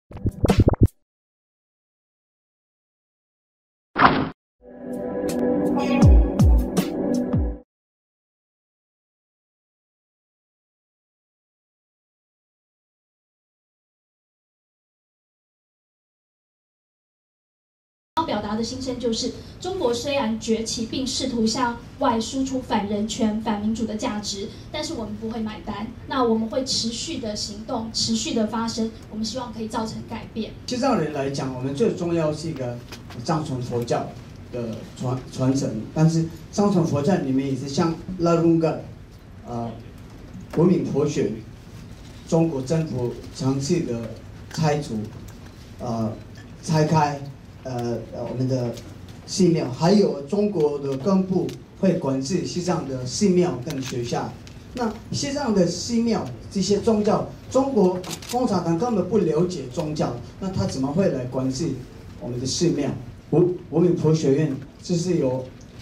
表达的心声就是，中国虽然崛起并试图向外输出反人权、反民主的价值，但是我们不会买单。那我们会持续的行动，持续的发声。我们希望可以造成改变。 西藏人来讲，我们最重要是一个藏传佛教的传承，但是藏传佛教里面也是像拉隆噶，国民佛学，中国政府长期的拆除，拆开。我们的寺庙，还有中国的根部会管制西藏的寺庙跟学校。那西藏的寺庙这些宗教，中国共产党根本不了解宗教，那他怎么会来管制我们的寺庙？我们佛学院就是有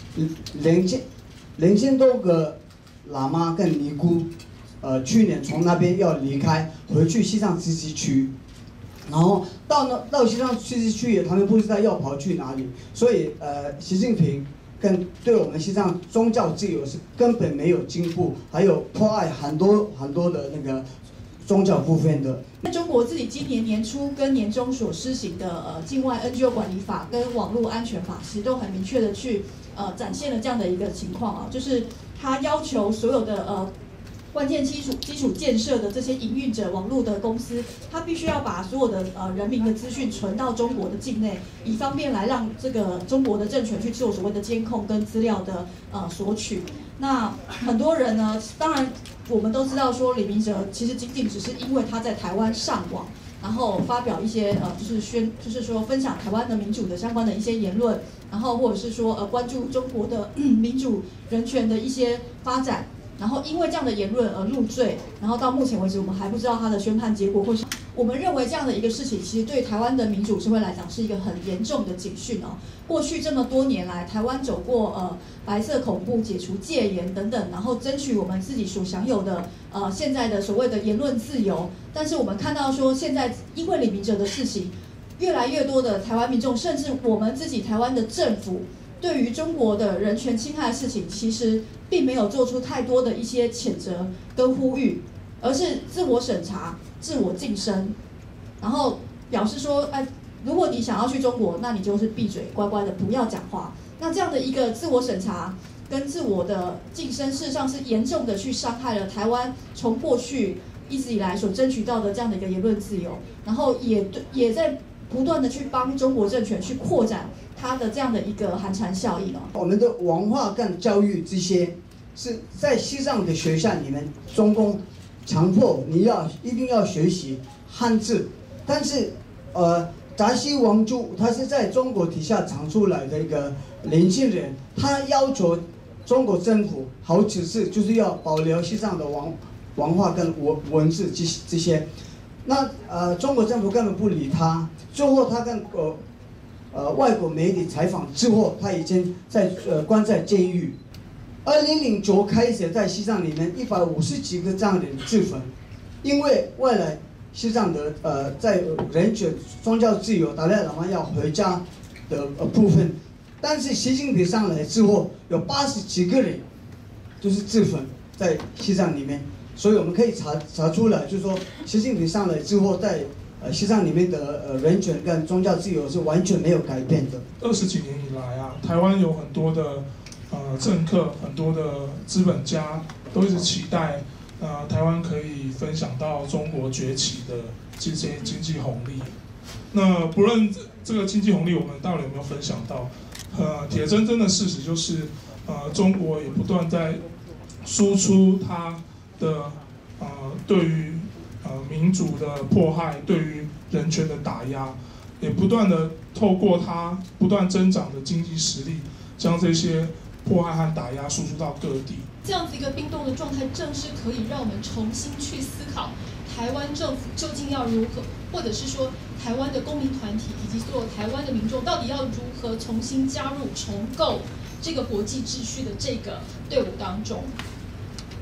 2000多个喇嘛跟尼姑，去年从那边要离开，回去西藏自治区。然后到西藏自治区，他们不知道要跑去哪里，所以习近平对我们西藏宗教自由是根本没有进步，还有破坏很多的那个宗教部分的。 中国自己今年年初跟年中所施行的境外 NGO 管理法跟网络安全法，其实都很明确的去展现了这样的一个情况啊，就是他要求所有的关键基础建设的这些营运者、网络的公司，他必须要把所有的人民的资讯存到中国的境内，以方便来让这个中国的政权去做所谓的监控跟资料的索取。那很多人呢，当然我们都知道说李明哲其实仅仅只是因为他在台湾上网，然后发表一些就是说分享台湾的民主的相关的一些言论，然后或者是说关注中国的民主人权的一些发展。然后因为这样的言论而入罪，然后到目前为止我们还不知道他的宣判结果，或是我们认为这样的一个事情，其实对台湾的民主社会来讲是一个很严重的警讯哦。过去这么多年来，台湾走过白色恐怖、解除戒严等等，然后争取我们自己所享有的现在的所谓的言论自由。但是我们看到说，现在因为李明哲的事情，越来越多的台湾民众，甚至我们自己台湾的政府，对于中国的人权侵害的事情，其实并没有做出太多的一些谴责跟呼吁，而是自我审查、自我晋升，然后表示说，如果你想要去中国，那你就是闭嘴，乖乖的不要讲话。那这样的一个自我审查跟自我的晋升，事实上是严重的去伤害了台湾从过去一直以来所争取到的这样的一个言论自由，然后也在不断的去帮中国政权去扩展它的这样的一个寒蝉效应哦。 我们的文化跟教育这些是在西藏的学校里面，中共强迫你一定要学习汉字，但是扎西王珠他是在中国底下长出来的一个年轻人，他要求中国政府好几次就是要保留西藏的文化跟文字这些，那中国政府根本不理他，最后他跟外国媒体采访之后，他已经关在监狱。2009开始，在西藏里面150几个藏人自焚，因为未来西藏的在人权、宗教自由、达赖喇嘛要回家的部分，但是习近平上来之后，有80几个人就是自焚在西藏里面，所以我们可以查出来，就是说习近平上来之后，在西藏里面的人权跟宗教自由是完全没有改变的。 20几年以来啊，台湾有很多的政客、很多的资本家都一直期待台湾可以分享到中国崛起的这些经济红利。那不论这个经济红利我们到底有没有分享到，铁铮铮的事实就是中国也不断在输出它的对于民主的迫害，对于人权的打压，也不断的透过它不断增长的经济实力，将这些迫害和打压输出到各地。 这样子一个冰冻的状态，正是可以让我们重新去思考台湾政府究竟要如何，或者是说台湾的公民团体以及所有台湾的民众到底要如何重新加入、重构这个国际秩序的这个队伍当中。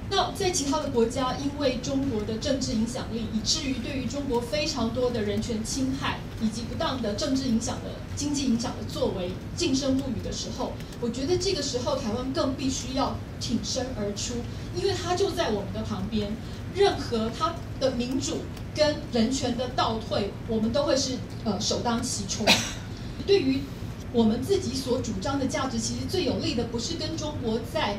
那在其他的国家，因为中国的政治影响力，以至于对于中国非常多的人权侵害以及不当的政治影响的经济影响的作为噤声不语的时候，我觉得这个时候台湾更必须要挺身而出，因为它就在我们的旁边，任何它的民主跟人权的倒退，我们都会是首当其冲。对于我们自己所主张的价值，其实最有利的不是跟中国在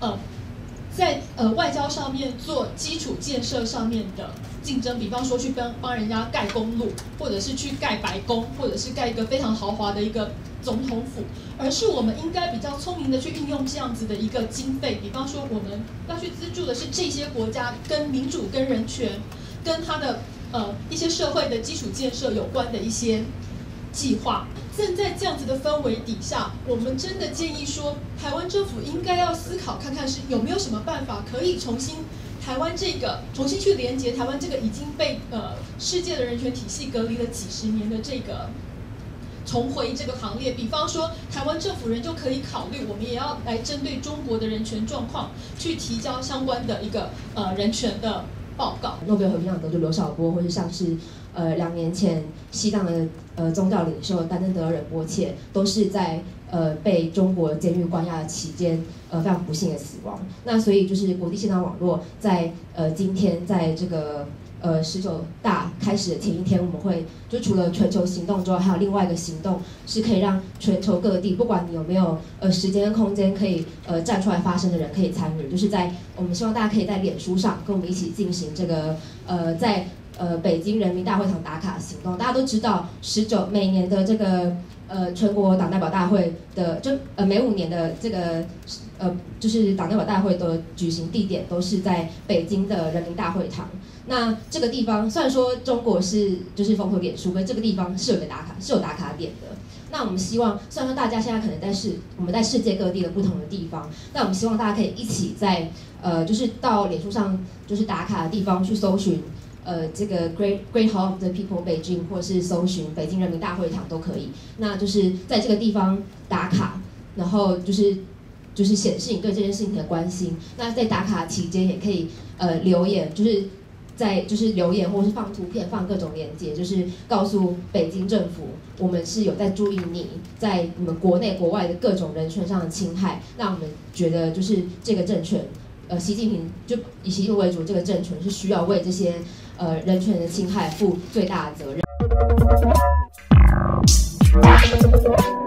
外交上面做基础建设上面的竞争，比方说去帮人家盖公路，或者是去盖白宫，或者是盖一个非常豪华的一个总统府，而是我们应该比较聪明的去运用这样子的一个经费，比方说我们要去资助的是这些国家跟民主、跟人权、跟它的一些社会的基础建设有关的一些计划。正在这样子的氛围底下，我们真的建议说，台湾政府应该要思考看看是有没有什么办法可以重新去连接台湾这个已经被世界的人权体系隔离了几十年的这个重回这个行列。比方说，台湾政府人就可以考虑，我们也要来针对中国的人权状况去提交相关的一个人权的报告。 诺贝尔和平奖得主刘晓波，或者像是2年前西藏的宗教领袖丹增德仁波切，都是在被中国监狱关押的期间非常不幸的死亡。那所以就是国际线上网络在今天在这个19大开始的前一天，我们会就除了全球行动之外，还有另外一个行动是可以让全球各地，不管你有没有时间跟空间可以站出来发声的人可以参与，就是我们希望大家可以在脸书上跟我们一起进行这个在北京人民大会堂打卡行动。大家都知道每年的这个全国党代表大会的每5年的这个就是党代表大会的举行地点都是在北京的人民大会堂。那这个地方虽然说中国就是封锁脸书，跟这个地方是有打卡点的。那我们希望，虽然说大家现在可能我们在世界各地的不同的地方，但我们希望大家可以一起在就是到脸书上就是打卡的地方去搜寻这个 Great Hall of the People 北京，或是搜寻北京人民大会堂都可以。那就是在这个地方打卡，然后就是显示你对这件事情的关心。那在打卡期间也可以留言，就是留言或是放图片、放各种链接，就是告诉北京政府，我们是有在注意你在你们国内国外的各种人权上的侵害。那我们觉得就是这个政权，习近平就以习近平为主，这个政权是需要为这些人权的侵害负最大的责任。